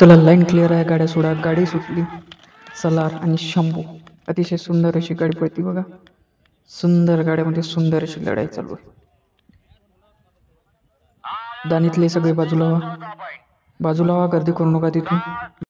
चला, line clear आहे, गाड्या सोडा. गाडी सुटली. सलार आणि शंभू, अतिशय सुंदर अशी गाडी पळती बघा. सुंदर गाड्यामध्ये सुंदर अशी लढाई चालू आहे. दानीतले सगळे बाजूला व्हा, बाजूला व्हा, गर्दी करू नका तिथून.